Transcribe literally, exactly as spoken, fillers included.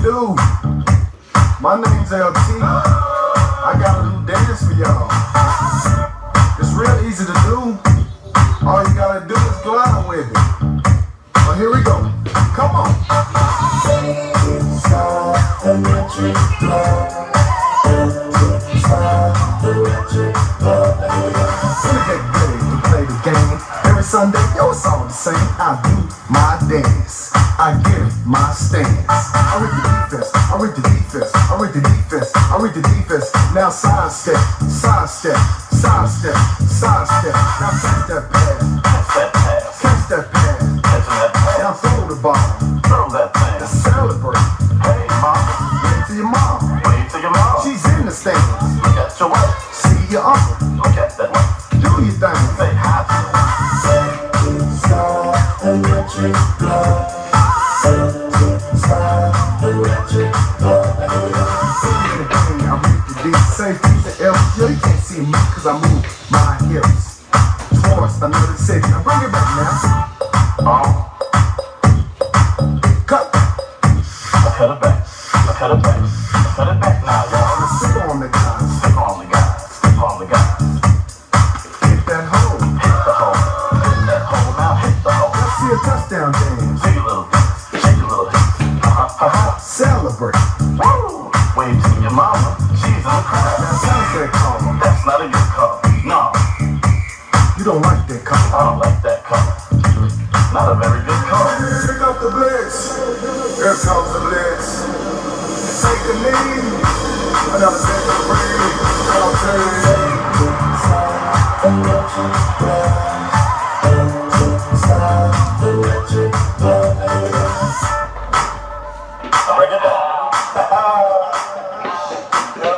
do? My name's L T. I got a new dance for y'all. It's real easy to do. All you gotta do is glide with it. Well, here we go. Come on. Play the game. Every Sunday, yo, it's all the same. I do my dance. I get it, my stance. I read the defense. I read the defense. I read the defense. I read the defense. Now side step, side step, side step, side step. Now catch that pass. Catch that pass. Catch that pass. Catching that pass. Now throw the ball. Throw that thing. Now celebrate. Hey, mama. Wave to your mom. Wave to your mom. She's in the stands. Look at your wife. See your uncle. Look at that wife. Do your thing. Say hi to her. Electric love. Safety to L G. You can't see me cause I move my hips towards another city. Now bring it back now. Oh. Cut. I cut it back. I cut it back. I cut it back now, y'all. Let's stick on the guys. Stick on the guys. Stick on the guys. Hit that hole. Hit the hole. Hit that hole now. Hit the hole. Let's see a touchdown dance. Shake a little dance. Shake a little dance. Uh-huh. Uh-huh. Celebrate. Woo! Wave to your mama. She's in the crowd. Now sounds that call. That's not a good call. No. You don't like that call. I don't like that call. Not a very good call. Pick up the blitz. Here comes the blitz. Take the knee. Another set of breathe. I'll tell you. Bring it back.